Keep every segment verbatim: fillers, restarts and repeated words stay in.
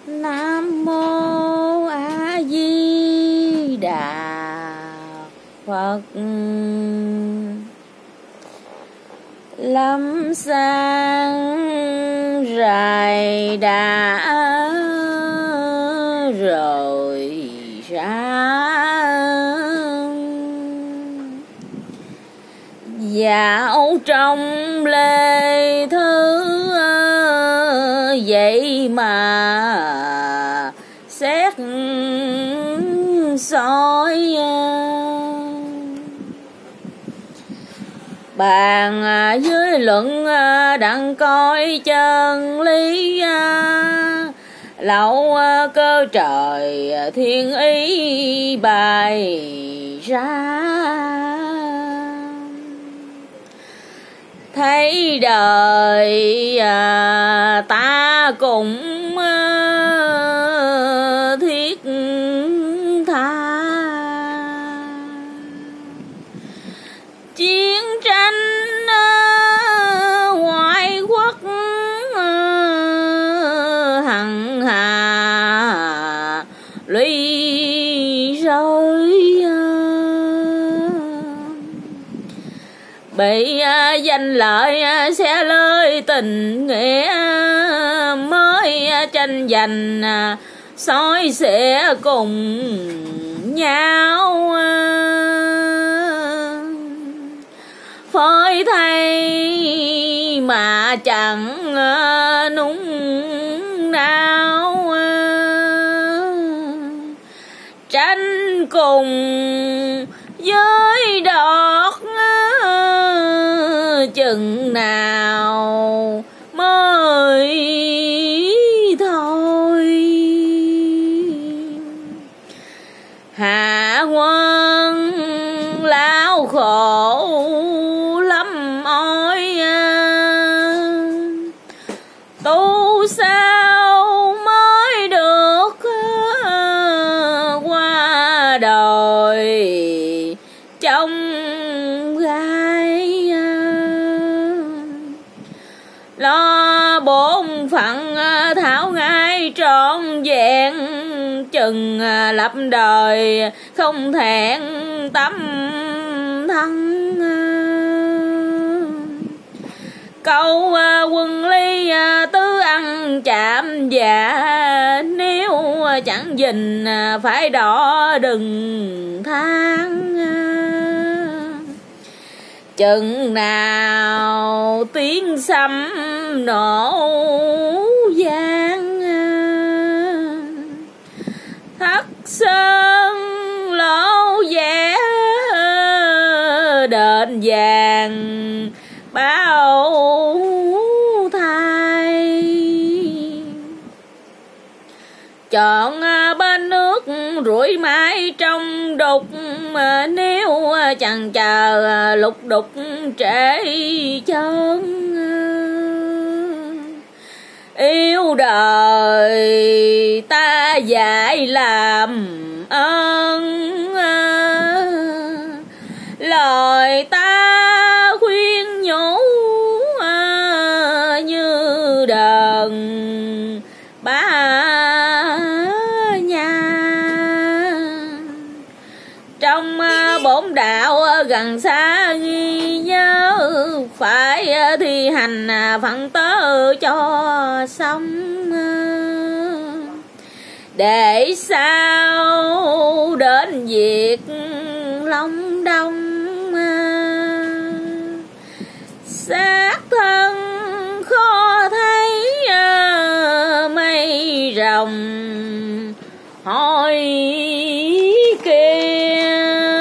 Nam mô A Di Đà Phật. Lâm sang rài đã rồi ra, dạo trong lê thứ vậy mà xét soi. Bàn dưới luận đặng coi chân lý, lậu cơ trời thiên ý bày ra. Thấy đời ta cũng thiết tha, chiến tranh ngoại quốc hằng hà lụy rơi, bị danh lợi sẽ lơi tình nghĩa, mới tranh giành soi sẽ cùng nhau. Phơi thay mà chẳng nung nao, tranh cùng với đọt chừng nào mới thôi. Hạ quân lao khổ lắm ôi, tu sao mới được qua đời trong gai. Lo bổn phận thảo ngay trọn vẹn, chừng lập đời không thẹn tâm thân. Câu quân ly tứ ăn chạm dạ, nếu chẳng gìn phải đỏ đừng than. Chừng nào tiếng sấm nổ vang, Thất sơn lỗ vẽ đền vàng bao thai. Chọn bên nước rủi mãi trong đục, nếu chẳng chờ lục đục trễ chân. Yêu đời ta dạy làm ơn, lời ta khuyên nhủ như đờn ba nhà. Trong bổn đạo gần xa ghi nhớ, phải thi hành phận tớ cho xong, để sao đến việc long đông. Xác thân khó thấy mây rồng hỏi kia,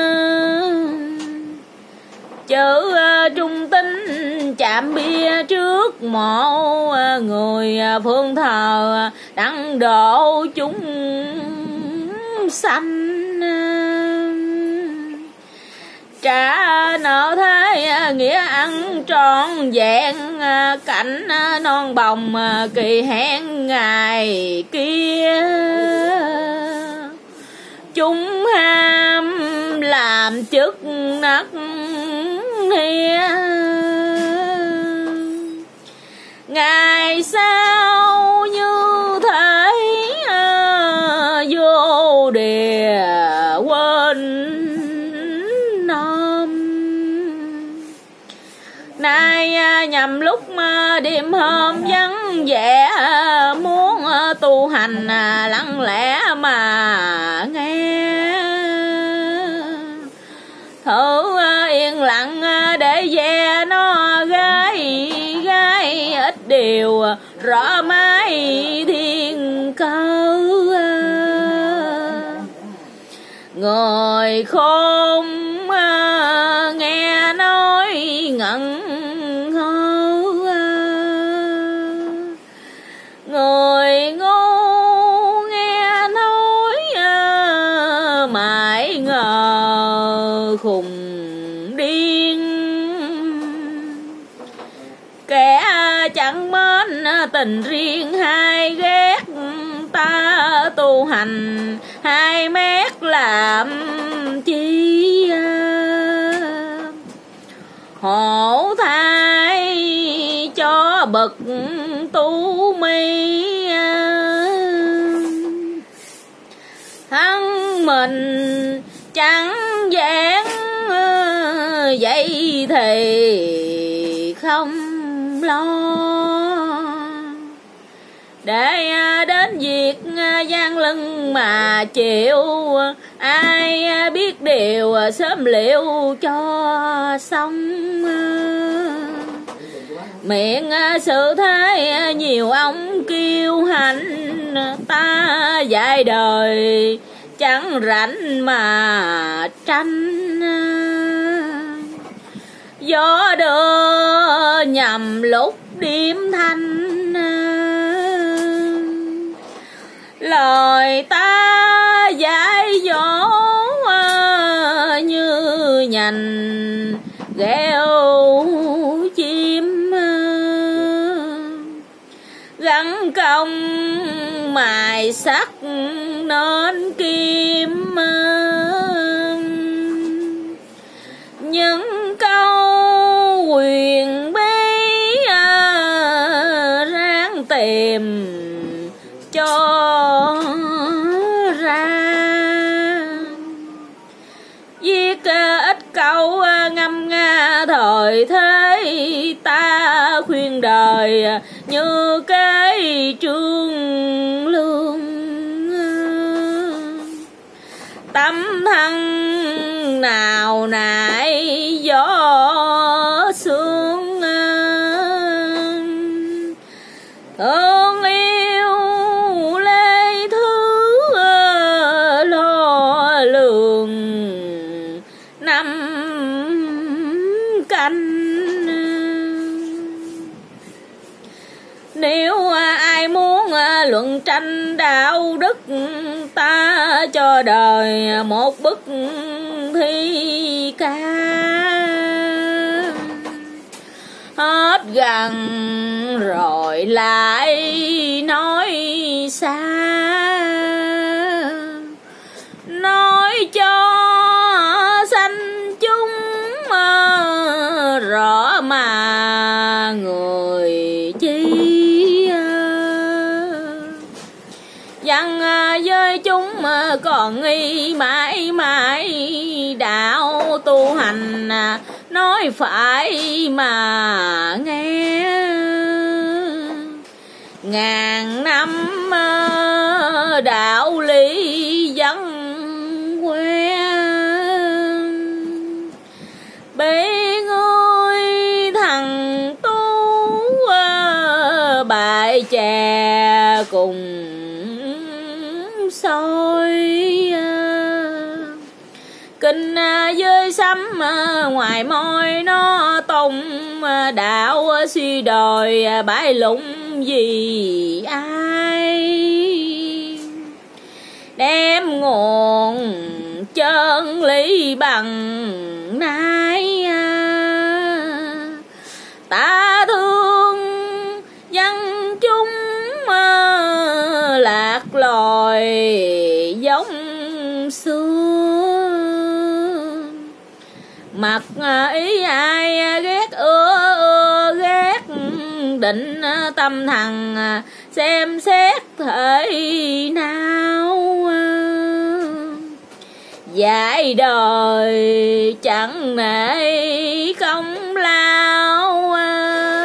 chữ trung tín chạm bia trước mộ, người phương thờ đặng độ chúng sanh. Trả nợ thế nghĩa ăn trọn vẹn, cảnh non bồng kỳ hẹn ngày kia. Chúng ham làm chức nắc hia, ngày sau như thế nhằm lúc mà đêm hôm vắng vẻ, muốn tu hành lặng lẽ mà nghe. Thử yên lặng để ve nó gái gái, ít điều rõ mái thiên cơ. Người khôn nghe nói ngẩn ngơ, người ngu nghe nói mãi ngờ khùng điên. Kẻ chẳng mến tình riêng hay ghét ta tu hành, hai mét làm chi. Hổ thai cho bậc tu mi, thân mình chẳng giảng vậy thì không lo. Để đến việc gian lưng mà chịu, ai biết điều sớm liệu cho xong. Miệng sự thế nhiều ông kiêu hãnh, ta dạy đời chẳng rảnh mà tranh. Gió đưa nhằm lúc đêm thanh, lời ta dạy dỗ như nhành gheo chim. Gắn công mài sắt nên kim, những câu quyền bí ráng tìm cho ra. Viết ít câu ngâm nga thời thế, ta khuyên đời như cái trương lương. Tâm thân nào nại gió sương, thương yêu lê thứ lo lường năm canh. Nếu ai muốn luận tranh đạo đức, ta cho đời một bức thi ca. Hết gần rồi lại nói xa, nói cho sanh chúng rõ mà người chi. Dặn với chúng còn nghi mãi mãi, đạo tu hành nói phải mà nghe. Ngàn năm đạo lý vẫn quen, bế ngươi thằng tú bại chè cùng soi. Kinh với sấm ngoài môi nó tùng, đạo suy đồi bãi lụng vì ai. Đem nguồn chân lý bằng nái, ta thương dân chúng lạc loài giống xưa. Mặc ý ai ghét ưa ưa ghét, định tâm thằng xem xét thể nào. Dạy đời chẳng nể công lao,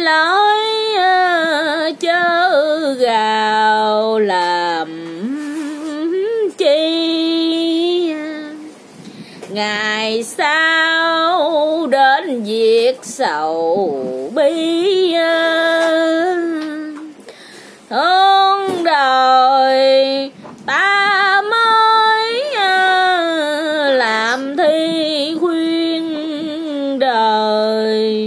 lỗi chớ gào làm chi, ngày sau đến việc sầu bi, thương đời ta mới làm thi khuyên đời,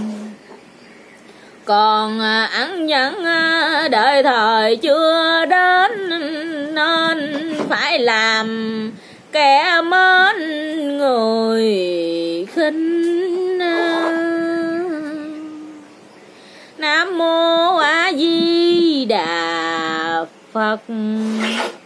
còn ăn nhẫn đợi thời chưa đến nên phải làm kẻ mến người khinh. Nam mô A Di Đà Phật.